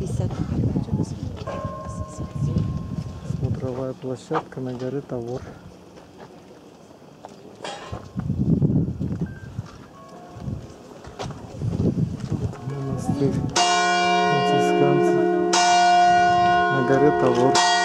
50. Смотровая площадка на горе Тавор. Вот монастырь францисканцев на горе Тавор.